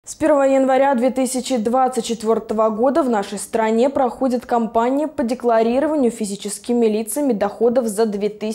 С 1 января 2024 года в нашей стране проходит кампания по декларированию физическими лицами доходов за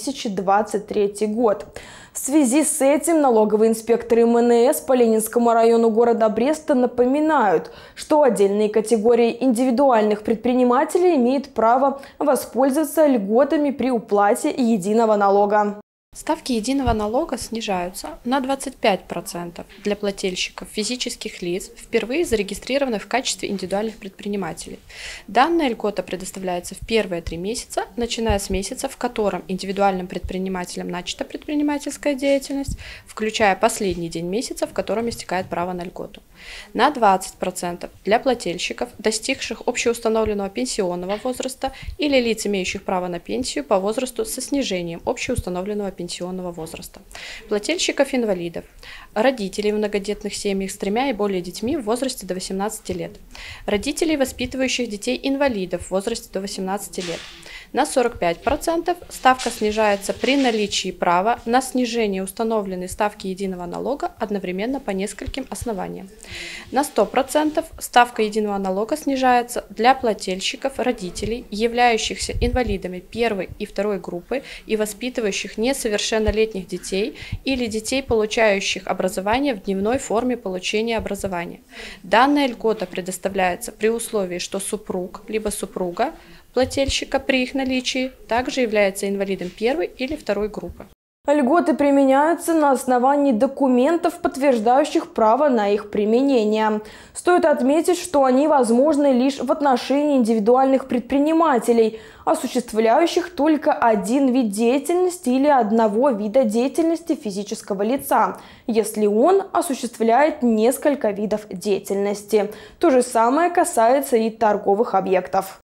2023 год. В связи с этим налоговые инспекторы МНС по Ленинскому району города Бреста напоминают, что отдельные категории индивидуальных предпринимателей имеют право воспользоваться льготами при уплате единого налога. Ставки единого налога снижаются на 25% для плательщиков физических лиц, впервые зарегистрированных в качестве индивидуальных предпринимателей. Данная льгота предоставляется в первые 3 месяца, начиная с месяца, в котором индивидуальным предпринимателем начата предпринимательская деятельность, включая последний день месяца, в котором истекает право на льготу. На 20% для плательщиков, достигших общеустановленного пенсионного возраста или лиц, имеющих право на пенсию по возрасту со снижением общеустановленного пенсионного возраста, плательщиков-инвалидов, родителей в многодетных семьях с 3 и более детьми в возрасте до 18 лет, родителей, воспитывающих детей-инвалидов в возрасте до 18 лет. На 45% ставка снижается при наличии права на снижение установленной ставки единого налога одновременно по нескольким основаниям. На 100% ставка единого налога снижается для плательщиков, родителей, являющихся инвалидами 1 и 2 группы и воспитывающих несовершеннолетних детей или детей, получающих образование в дневной форме получения образования. Данная льгота предоставляется при условии, что супруг либо супруга плательщика при их наличии также является инвалидом 1 или 2 группы. Льготы применяются на основании документов, подтверждающих право на их применение. Стоит отметить, что они возможны лишь в отношении индивидуальных предпринимателей, осуществляющих только один вид деятельности или одного вида деятельности физического лица, если он осуществляет несколько видов деятельности. То же самое касается и торговых объектов.